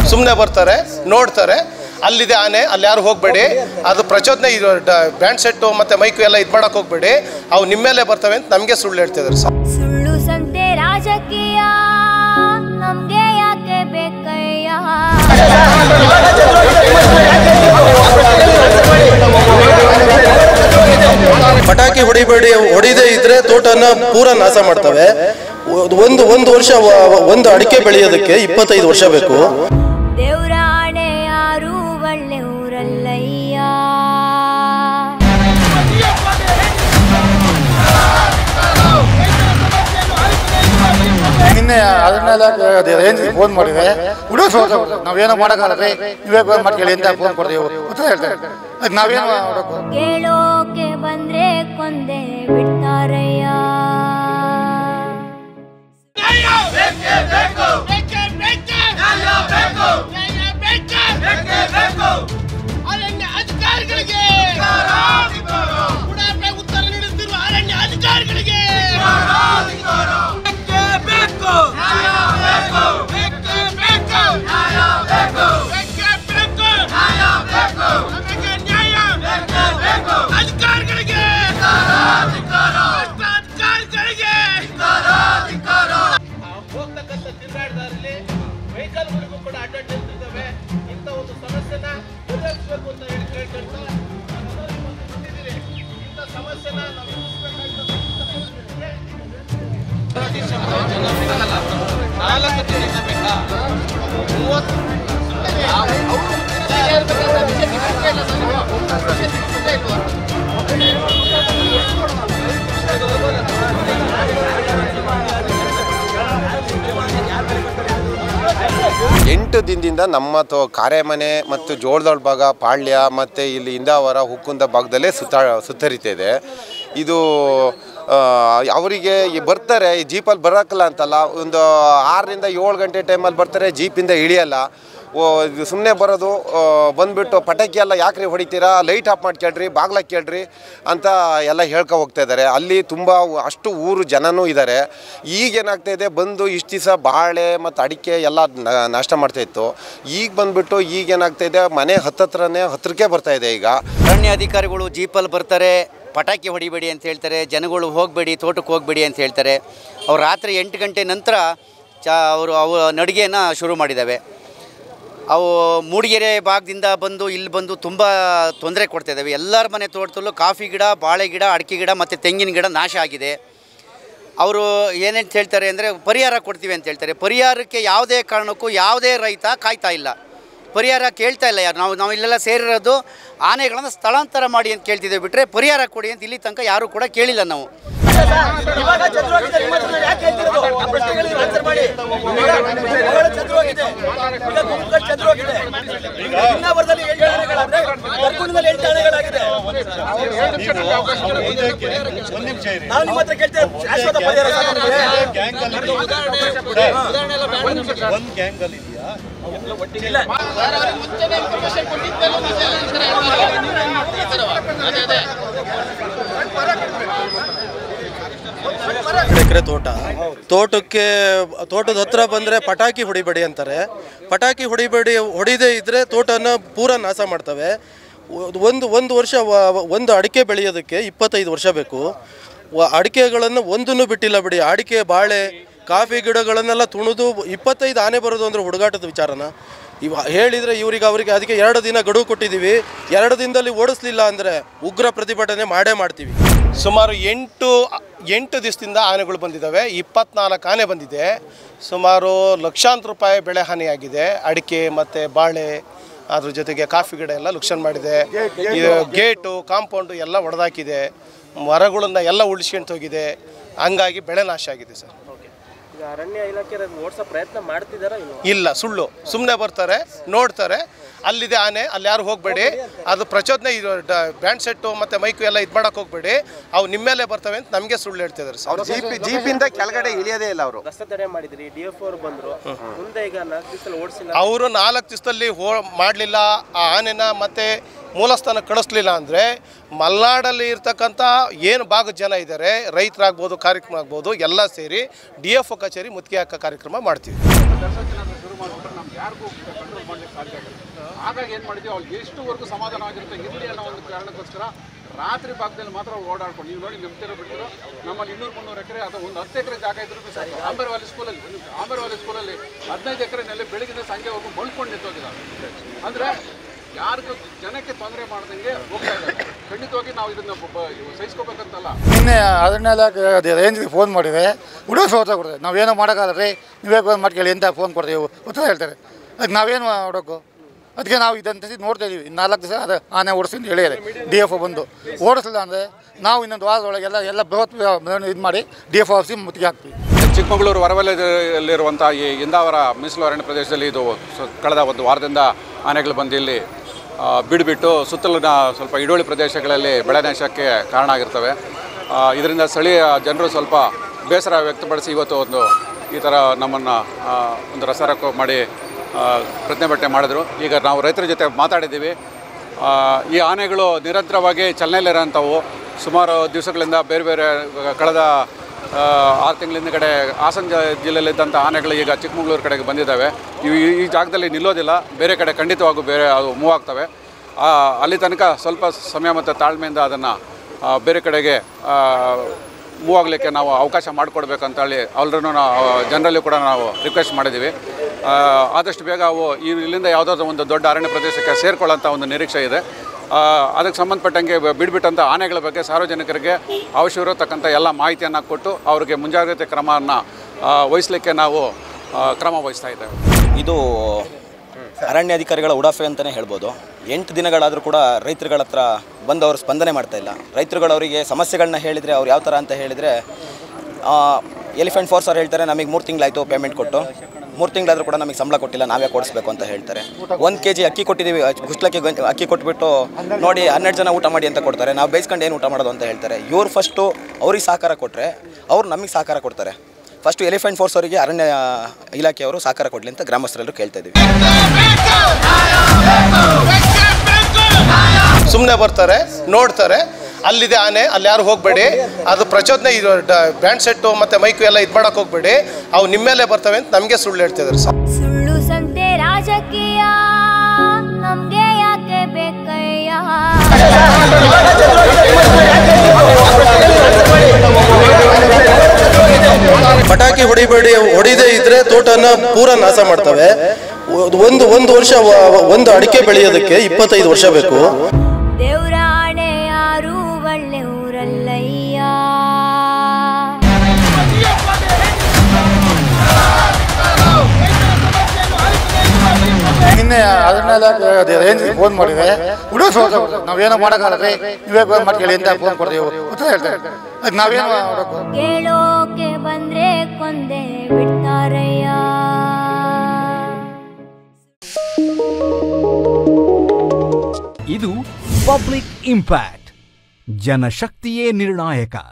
ಸುಮ್ಮನೆ ಬರ್ತಾರೆ, ನೋಡ್ತಾರೆ, ಅಲ್ಲಿದೆ ಆನೆ, ಅಲ್ಲಿ ಯಾರು ಹೋಗಬೇಡಿ, ಅದು ಪ್ರಚೋದನೆ, ಇದು ಬ್ಯಾಂಡ್ ಸೆಟ್ಟು ಮತ್ತು ಮೈಕು ಎಲ್ಲ ಇದು ಮಾಡೋಕೆ ಹೋಗಬೇಡಿ, ಅವು ನಿಮ್ಮ ಮೇಲೆ ಬರ್ತವೆ ಅಂತ ನಮಗೆ ಸುಳ್ಳು ಹೇಳ್ತಿದ್ದಾರೆ ಸರ್. ಸುಳ್ಳು ಸಂತೆ ರಾಜಕೀಯ ನಮಗೆ ಯಾಕೆ ಬೇಕಯ್ಯ? ಪಟಾಕಿ ಹೊಡಿಬೇಡಿ, ಹೊಡಿದೇ ಇದ್ರೆ ತೋಟನ ಪೂರ ನಾಶ ಮಾಡ್ತವೆ. ಒಂದು ವರ್ಷ ಒಂದು ಅಡಿಕೆ ಬೆಳೆಯೋದಕ್ಕೆ 25 ವರ್ಷ ಬೇಕು. ದೇವ್ರ ಆಣೆ ಯಾರು ಒಳ್ಳೆ ಊರಲ್ಲಯ್ಯ. ನಿನ್ನೆ ಅದನ್ನೆಲ್ಲ ರೇಂಜ್ಗೆ ಫೋನ್ ಮಾಡಿದೆ, ನಾವೇನೋ ಮಾಡೋಕ್ಕಲ್ಲ ರೀ, ನೀವೇ ಫೋನ್ ಮಾಡ್ಕೊಳ್ಳಿ ಅಂತ ಫೋನ್ ಕೊಡ್ತೀವಿ, ಉತ್ತರ ಹೇಳ್ತಾರೆ. ಅದು ನಾವೇನು ಕೇಳೋಕೆ ಬಂದ್ರೆ ಕೊಂದೆ ಬಿಡ್ತಾರಯ್ಯ. ಅಧಿಕಾರಿಗಳಿಗೆ ಉತ್ತರ ನೀಡುತ್ತಿರುವ ಅರಣ್ಯ ಅಧಿಕಾರಿಗಳಿಗೆ ಹೋಗ್ತಕ್ಕಂಥ ತಿರುಗಾಟದಲ್ಲಿ ವೆಹಿಕಲ್ಗಳಿಗೂ ಕೂಡ ಅಡ್ಡ ನಿಲ್ತಿರ್ತವೆ. ಇಂಥ ಒಂದು ಸಮಸ್ಯೆನ ಪರಿಹರಿಸಬೇಕು ಅಂತ ಹೇಳಿ ಕೇಳ್ಕೊಳ್ತಾ ಇಂಥ ಸಮಸ್ಯೆನ ನಾವು ಎಂಟು ದಿನದಿಂದ ನಮ್ಮ ಕಾರೆಮನೆ ಮತ್ತು ಜೋಳದೊಳ ಭಾಗ, ಪಾಳ್ಯ ಮತ್ತು ಇಲ್ಲಿ ಇಂದಾವರ, ಹುಕ್ಕುಂದ ಭಾಗದಲ್ಲೇ ಸುತ್ತರಿತಿದೆ. ಇದು ಅವರಿಗೆ ಬರ್ತಾರೆ, ಜೀಪಲ್ಲಿ ಬರೋಕ್ಕಲ್ಲ ಅಂತಲ್ಲ, ಒಂದು 6ರಿಂದ 7 ಗಂಟೆ ಟೈಮಲ್ಲಿ ಬರ್ತಾರೆ, ಜೀಪಿಂದ ಇಳಿಯಲ್ಲ. ಸುಮ್ಮನೆ ಬರೋದು, ಬಂದುಬಿಟ್ಟು ಪಟಾಕಿ ಎಲ್ಲ ಯಾಕ್ರಿ ಹೊಡಿತೀರಾ, ಲೈಟ್ ಆಫ್ ಮಾಡಿ ಕೇಳ್ರಿ, ಬಾಗ್ಲ ಕೇಳ್ರಿ ಅಂತ ಎಲ್ಲ ಹೇಳ್ಕೊ ಹೋಗ್ತಾ ಇದ್ದಾರೆ. ಅಲ್ಲಿ ತುಂಬ ಅಷ್ಟು ಊರು ಜನನೂ ಇದ್ದಾರೆ. ಈಗೇನಾಗ್ತಾಯಿದೆ, ಬಂದು ಇಷ್ಟು ದಿವಸ ಬಾಳೆ ಮತ್ತು ಅಡಿಕೆ ಎಲ್ಲ ನಾಷ್ಟ ಮಾಡ್ತಾಯಿತ್ತು. ಈಗ ಬಂದುಬಿಟ್ಟು ಈಗೇನಾಗ್ತಾಯಿದೆ, ಮನೆ ಹತ್ರಕ್ಕೆ ಬರ್ತಾಯಿದೆ. ಈಗ ಅರಣ್ಯ ಅಧಿಕಾರಿಗಳು ಜೀಪಲ್ಲಿ ಬರ್ತಾರೆ, ಪಟಾಕಿ ಹೊಡಿಬೇಡಿ ಅಂತ ಹೇಳ್ತಾರೆ, ಜನಗಳು ಹೋಗಬೇಡಿ, ತೋಟಕ್ಕೆ ಹೋಗಬೇಡಿ ಅಂತ ಹೇಳ್ತಾರೆ. ಅವ್ರು ರಾತ್ರಿ 8 ಗಂಟೆ ನಂತರ ಅವು ನಡಿಗೆಯನ್ನು ಶುರು ಮಾಡಿದ್ದಾವೆ. ಅವು ಮೂಡಿಗೆರೆ ಭಾಗದಿಂದ ಬಂದು ಇಲ್ಲಿ ಬಂದು ತುಂಬ ತೊಂದರೆ ಕೊಡ್ತಾಯಿದ್ದಾವೆ. ಎಲ್ಲರ ಮನೆ ತೋಟದಲ್ಲೂ ಕಾಫಿ ಗಿಡ, ಬಾಳೆ ಗಿಡ, ಅಡಿಕೆ ಗಿಡ ಮತ್ತು ತೆಂಗಿನ ಗಿಡ ನಾಶ ಆಗಿದೆ. ಅವರು ಏನೇನು ಹೇಳ್ತಾರೆ ಅಂದರೆ ಪರಿಹಾರ ಕೊಡ್ತೀವಿ ಅಂತ ಹೇಳ್ತಾರೆ. ಪರಿಹಾರಕ್ಕೆ ಯಾವುದೇ ಕಾರಣಕ್ಕೂ ಯಾವುದೇ ರೈತ ಕಾಯ್ತಾ ಇಲ್ಲ, ಪರಿಹಾರ ಕೇಳ್ತಾ ಇಲ್ಲ ಯಾರು. ನಾವು ಇಲ್ಲೆಲ್ಲ ಸೇರಿರೋದು ಆನೆಗಳನ್ನು ಸ್ಥಳಾಂತರ ಮಾಡಿ ಅಂತ ಕೇಳ್ತಿದ್ದೇವೆ ಬಿಟ್ಟರೆ ಪರಿಹಾರ ಕೊಡಿ ಅಂತ ಇಲ್ಲಿ ತನಕ ಯಾರೂ ಕೂಡ ಕೇಳಿಲ್ಲ ನಾವು. ಎಕರೆ ತೋಟದ ಹತ್ರ ಬಂದರೆ ಪಟಾಕಿ ಹೊಡಿಬೇಡಿ ಅಂತಾರೆ. ಪಟಾಕಿ ಹೊಡಿದೇ ಇದ್ರೆ ತೋಟನ ಪೂರ ನಾಶ ಮಾಡ್ತವೆ. ಒಂದು ವರ್ಷ ಒಂದು ಅಡಿಕೆ ಬೆಳೆಯೋದಕ್ಕೆ 25 ವರ್ಷ ಬೇಕು. ಅಡಿಕೆಗಳನ್ನು ಒಂದನ್ನು ಬಿಟ್ಟಿಲ್ಲ ಬಿಡಿ. ಅಡಿಕೆ, ಬಾಳೆ, ಕಾಫಿ ಗಿಡಗಳನ್ನೆಲ್ಲ ತುಣಿದು 25 ಆನೆ ಬರೋದು ಅಂದರೆ ಹುಡುಗಾಟದ ವಿಚಾರನ ಹೇಳಿದರೆ ಅವರಿಗೆ ಅದಕ್ಕೆ 2 ದಿನ ಗಡುವು ಕೊಟ್ಟಿದ್ದೀವಿ. 2 ದಿನದಲ್ಲಿ ಓಡಿಸ್ಲಿಲ್ಲ ಅಂದರೆ ಉಗ್ರ ಪ್ರತಿಭಟನೆ ಮಾಡ್ತೀವಿ. ಸುಮಾರು 8 ದಿವಸದಿಂದ ಆನೆಗಳು ಬಂದಿದ್ದಾವೆ. 24 ಆನೆ ಬಂದಿದೆ. ಸುಮಾರು ಲಕ್ಷಾಂತರ ರೂಪಾಯಿ ಬೆಳೆ ಹಾನಿಯಾಗಿದೆ. ಅಡಿಕೆ ಮತ್ತು ಬಾಳೆ, ಅದ್ರ ಜೊತೆಗೆ ಕಾಫಿ ಗಿಡ ಎಲ್ಲ ಲುಕ್ಷನ್ ಮಾಡಿದೆ. ಗೇಟು, ಕಾಂಪೌಂಡು ಎಲ್ಲ ಒಡೆದಾಕಿದೆ. ಮರಗಳನ್ನ ಎಲ್ಲ ಉಳಿಸ್ಕೊಂಡು ಹೋಗಿದೆ. ಹಂಗಾಗಿ ಬೆಳೆ ನಾಶ ಆಗಿದೆ ಸರ್. ಅರಣ್ಯ ಇಲಾಖೆ ಓಡಿಸೋ ಪ್ರಯತ್ನ ಮಾಡ್ತಿದಾರ? ಇಲ್ಲ, ಸುಳ್ಳು. ಸುಮ್ಮನೆ ಬರ್ತಾರೆ, ನೋಡ್ತಾರೆ, ಅಲ್ಲಿದೆ ಆನೆ, ಅಲ್ಲಿ ಯಾರು ಹೋಗಬೇಡಿ, ಅದು ಪ್ರಚೋದನೆ, ಇದು ಬ್ಯಾಂಡ್ ಸೆಟ್ಟು ಮತ್ತು ಮೈಕು ಎಲ್ಲ ಇದು ಮಾಡೋಕೆ ಹೋಗಬೇಡಿ, ಅವು ನಿಮ್ಮ ಮೇಲೆ ಬರ್ತವೆ ಅಂತ ನಮಗೆ ಸುಳ್ಳು ಹೇಳ್ತಿದ್ದಾರೆ ಸರ್. ಜೀಪಿಂದ ಕೆಳಗಡೆ ಇಳಿಯೋದೇ ಇಲ್ಲ. ಅವರು ರಸ್ತೆ ತಡೆ ಮಾಡಿದ್ರಿ, DF ಅವರು ಬಂದರು, ಮುಂದೆ ಈಗ 4 ದಿವಸದಲ್ಲಿ ಓಡಿಸಿಲ್ಲ. ಅವರು 4 ದಿವಸದಲ್ಲಿ ಮಾಡಲಿಲ್ಲ ಆ ಆನೆನ, ಮತ್ತು ಮೂಲಸ್ಥಾನ ಕಳಿಸ್ಲಿಲ್ಲ ಅಂದರೆ ಮಲೆನಾಡಲ್ಲಿ ಇರ್ತಕ್ಕಂಥ ಏನು ಭಾಗದ ಜನ ಇದ್ದಾರೆ, ರೈತರಾಗ್ಬೋದು, ಕಾರ್ಯಕ್ರಮ ಆಗ್ಬೋದು, ಎಲ್ಲ ಸೇರಿ DFO ಕಚೇರಿ ಮುತ್ತಿಗೆ ಹಾಕೋ ಕಾರ್ಯಕ್ರಮ ಮಾಡ್ತೀವಿ. ಮಾಡಿಬಿಟ್ರೆ ನಮ್ಗೆ ಯಾರಿಗೂ ಕಂಟ್ರೋಲ್ ಮಾಡಲಿಕ್ಕೆ ಸಾಧ್ಯ ಆಗುತ್ತೆ. ಹಾಗಾಗಿ ಏನು ಮಾಡಿದ್ವಿ, ಅವ್ರಿಗೆ ಎಷ್ಟುವರೆಗೂ ಸಮಾಧಾನ ಆಗಿರುತ್ತೆ ಇರಲಿ ಅನ್ನೋ ಒಂದು ಕಾರಣಕ್ಕೋಸ್ಕರ ರಾತ್ರಿ ಭಾಗದಲ್ಲಿ ಮಾತ್ರ ಓಡಾಡ್ಕೊಂಡು, ನೀವು ನೋಡಿ ನಂಬ್ತಿರೋ ಬಿಡ್ತಿರೋ ನಮ್ಮಲ್ಲಿ 200-300 ಎಕರೆ ಅಥವಾ ಒಂದು 10 ಎಕರೆ ಜಾಗ ಇದ್ರೂ ಸಾಕು. ಆಂಬರ್ವಾಲಿ ಸ್ಕೂಲಲ್ಲಿ 15 ಎಕರೆ ನೆಲೆ ಬೆಳಗಿನ ಸಂಜೆ ಹೋಗಿ ಮಲ್ಕೊಂಡು ನಿಂತೋಗಿದ್ದಾರೆ. ಅಂದರೆ ಯಾರಿಗೂ ಜನಕ್ಕೆ ತೊಂದರೆ ಮಾಡ್ದಂಗೆ ಹೋಗ್ತಾ ಇದ್ದಾರೆ. ಖಂಡಿತವಾಗಿ ನಾವು ಇದನ್ನು ಸಹಿಸ್ಕೋಬೇಕಂತಲ್ಲ. ನಿನ್ನೆ ಅದನ್ನೆಲ್ಲ ರೇಂಜ್ಗೆ ಫೋನ್ ಮಾಡಿದೆ, ಹುಡುಗರು ಸೋತ ಕೊಡ್ತಾರೆ. ನಾವೇನೋ ಮಾಡೋಕ್ಕಾಗಲ್ಲ, ನೀವೇ ಮಾಡ್ಕೊಳ್ಳಿ ಅಂತ ಫೋನ್ ಕೊಡ್ತೀವಿ, ಉತ್ತರ ಹೇಳ್ತಾರೆ. ಅದಕ್ಕೆ ನಾವೇನು ಮಾಡೋಕ್ಕೂ? ಅದಕ್ಕೆ ನಾವು ಇದನ್ನು ನೋಡ್ತಾ ಇದ್ದೀವಿ. 4 ದಿವಸ ಅದು ಆನೆ ಓಡಿಸಿ ಅಂತ ಹೇಳಿದ್ದಾರೆ DFO ಬಂದು. ಓಡಿಸಲಿಲ್ಲ ಅಂದರೆ ನಾವು ಇನ್ನೊಂದು ವಾರದೊಳಗೆ ಎಲ್ಲ ಬೃಹತ್ ಇದು ಮಾಡಿ DFO ಆಫೀಸಿ ಮುತ್ತಿಗೆ ಹಾಕ್ತೀವಿ. ಚಿಕ್ಕಮಗಳೂರು ಹೊರವಲಯದಲ್ಲಿರುವಂಥ ಈ ಇಂದಾವರ ಮೀಸಲು ಅರಣ್ಯ ಪ್ರದೇಶದಲ್ಲಿ ಇದು ಕಳೆದ ಒಂದು ವಾರದಿಂದ ಆನೆಗಳು ಬಂದು ಇಲ್ಲಿ ಬಿಡುಬಿಟ್ಟು ಸುತ್ತಲಿನ ಸ್ವಲ್ಪ ಇಡುವಳಿ ಪ್ರದೇಶಗಳಲ್ಲಿ ಬೆಳೆ ನಾಶಕ್ಕೆ ಕಾರಣ ಆಗಿರ್ತವೆ. ಇದರಿಂದ ಸ್ಥಳೀಯ ಜನರು ಸ್ವಲ್ಪ ಬೇಸರ ವ್ಯಕ್ತಪಡಿಸಿ ಇವತ್ತು ಒಂದು ಈ ಥರ ನಮ್ಮನ್ನು ಒಂದು ರಸರಕ್ಕು ಮಾಡಿ ಪ್ರತಿಭಟನೆ ಮಾಡಿದ್ರು. ಈಗ ನಾವು ರೈತರ ಜೊತೆ ಮಾತಾಡಿದ್ದೀವಿ. ಈ ಆನೆಗಳು ನಿರಂತರವಾಗಿ ಚಲನೆಯಲ್ಲಿರೋಂಥವು. ಸುಮಾರು ದಿವಸಗಳಿಂದ ಬೇರೆ ಬೇರೆ ಕಳೆದ 6 ತಿಂಗಳಿಂದ ಕಡೆ ಹಾಸನ ಜಿಲ್ಲೆಯಲ್ಲಿದ್ದಂಥ ಆನೆಗಳು ಈಗ ಚಿಕ್ಕಮಗಳೂರು ಕಡೆಗೆ ಬಂದಿದ್ದಾವೆ. ಇವು ಈ ಜಾಗದಲ್ಲಿ ನಿಲ್ಲೋದಿಲ್ಲ, ಬೇರೆ ಕಡೆ ಖಂಡಿತವಾಗೂ ಬೇರೆ ಅದು ಮೂವ್ ಆಗ್ತವೆ. ಅಲ್ಲಿ ತನಕ ಸ್ವಲ್ಪ ಸಮಯ ಮತ್ತು ತಾಳ್ಮೆಯಿಂದ ಅದನ್ನು ಬೇರೆ ಕಡೆಗೆ ಮೂವ್ ಆಗಲಿಕ್ಕೆ ನಾವು ಅವಕಾಶ ಮಾಡಿಕೊಡ್ಬೇಕಂತೇಳಿ ಎಲ್ಲರೂ ಜನರಲ್ಲಿ ಕೂಡ ನಾವು ರಿಕ್ವೆಸ್ಟ್ ಮಾಡಿದ್ದೀವಿ. ಆದಷ್ಟು ಬೇಗ ಅವು ಇಲ್ಲಿಂದ ಯಾವುದಾದ್ರೂ ಒಂದು ದೊಡ್ಡ ಅರಣ್ಯ ಪ್ರದೇಶಕ್ಕೆ ಸೇರ್ಕೊಳ್ಳೋಂಥ ಒಂದು ನಿರೀಕ್ಷೆ ಇದೆ. ಅದಕ್ಕೆ ಸಂಬಂಧಪಟ್ಟಂಗೆ ಬಿಡ್ಬಿಟ್ಟಂಥ ಆನೆಗಳ ಬಗ್ಗೆ ಸಾರ್ವಜನಿಕರಿಗೆ ಅವಶ್ಯವಿರತಕ್ಕಂಥ ಎಲ್ಲ ಮಾಹಿತಿಯನ್ನು ಕೊಟ್ಟು ಅವರಿಗೆ ಮುಂಜಾಗ್ರತೆ ಕ್ರಮವನ್ನು ವಹಿಸಲಿಕ್ಕೆ ನಾವು ಕ್ರಮ ವಹಿಸ್ತಾ ಇದ್ದೇವೆ. ಇದು ಅರಣ್ಯಾಧಿಕಾರಿಗಳ ಉಡಾಫೆ ಅಂತಲೇ ಹೇಳ್ಬೋದು. 8 ದಿನಗಳಾದರೂ ಕೂಡ ರೈತರುಗಳ ಹತ್ರ ಬಂದು ಅವರು ಸ್ಪಂದನೆ ಮಾಡ್ತಾಯಿಲ್ಲ. ರೈತರುಗಳು ಅವರಿಗೆ ಸಮಸ್ಯೆಗಳನ್ನ ಹೇಳಿದರೆ ಅವ್ರು ಯಾವ ಥರ ಅಂತ ಹೇಳಿದರೆ, ಎಲಿಫೆಂಟ್ ಫೋರ್ಸ್ ಅವ್ರು ಹೇಳ್ತಾರೆ ನಮಗೆ 3 ತಿಂಗಳಾಯಿತು ಪೇಮೆಂಟ್ ಕೊಟ್ಟು, 3 ತಿಂಗಳಾದರೂ ಕೂಡ ನಮಗೆ ಸಂಬಳ ಕೊಟ್ಟಿಲ್ಲ, ನಾವೇ ಕೊಡಿಸ್ಬೇಕು ಅಂತ ಹೇಳ್ತಾರೆ. 1 kg ಅಕ್ಕಿ ಕೊಟ್ಟಿದ್ದೀವಿ, ಕುಷ್ಟಲಕ್ಕಿ ಅಕ್ಕಿ ಕೊಟ್ಬಿಟ್ಟು ನೋಡಿ 12 ಜನ ಊಟ ಮಾಡಿ ಅಂತ ಕೊಡ್ತಾರೆ. ನಾವು ಬೇಯಿಸ್ಕೊಂಡು ಏನು ಊಟ ಮಾಡೋದು ಅಂತ ಹೇಳ್ತಾರೆ. ಇವ್ರು ಫಸ್ಟು ಅವ್ರಿಗೆ ಸಹಕಾರ ಕೊಟ್ಟರೆ ಅವ್ರು ನಮಗೆ ಸಹಕಾರ ಕೊಡ್ತಾರೆ. ಫಸ್ಟು ಎಲಿಫೆಂಟ್ ಫೋರ್ಸ್ ಅವರಿಗೆ ಅರಣ್ಯ ಇಲಾಖೆಯವರು ಸಹಕಾರ ಕೊಡಲಿ ಅಂತ ಗ್ರಾಮಸ್ಥರೆಲ್ಲರೂ ಕೇಳ್ತಾ ಇದ್ದೀವಿ. ಸುಮ್ಮನೆ ಬರ್ತಾರೆ, ನೋಡ್ತಾರೆ, ಅಲ್ಲಿದೆ ಆನೆ, ಅಲ್ಲಿ ಯಾರು ಹೋಗಬೇಡಿ, ಅದು ಪ್ರಚೋದನೆ, ಇದು ಬ್ಯಾಂಡ್ ಸೆಟ್ಟು ಮತ್ತು ಮೈಕು ಎಲ್ಲ ಇದು ಮಾಡೋಕೆ ಹೋಗಬೇಡಿ, ಅವು ನಿಮ್ಮ ಮೇಲೆ ಬರ್ತವೆ ಅಂತ ನಮಗೆ ಸುಳ್ಳು ಹೇಳ್ತಿದ್ದಾರೆ. ಸುಳ್ಳು ಸಂತೆ ರಾಜಕೀಯ ನಮ್ಗೆ ಯಾಕೆ ಬೇಕಯ್ಯ? ಪಟಾಕಿ ಹೊಡಿದೇ ಇದ್ರೆ ತೋಟನ ಪೂರ ನಾಶ ಮಾಡ್ತವೆ. ಒಂದು ವರ್ಷ ಒಂದು ಅಡಿಕೆ ಬೆಳೆಯೋದಕ್ಕೆ 25 ವರ್ಷ ಬೇಕು. ದೇವ್ರ ಆಣೆ ಯಾರು ಒಳ್ಳೆಯವರಲ್ಲಯ್ಯ. ನಿನ್ನೆ ಅದನ್ನೆಲ್ಲ ರೇಂಜ್ಗೆ ಫೋನ್ ಮಾಡಿದೆ, ಹುಡುಗರು ಸೋತ ಕೊಡ್ತಾರೆ. ನಾವೇನೋ ಮಾಡೋಕ್ಕಾಗಲ್ಲ, ನೀವೇ ಮಾಡ್ಕೊಳ್ಳಿ ಅಂತ ಫೋನ್ ಕೊಡ್ತೀವಿ, ಉತ್ತರ ಹೇಳ್ತಾರೆ. ಅದಕ್ಕೆ ನಾವೇನು ಮಾಡೋಕ್ಕೂ? ಕೇಳೋಕೆ ಬಂದ್ರೆ ಕೊಂದೆ ಬಿಡ್ತಾರಯ್ಯ. ಇದು ಪಬ್ಲಿಕ್ ಇಂಪ್ಯಾಕ್ಟ್. ಜನಶಕ್ತಿಯೇ ನಿರ್ಣಾಯಕ.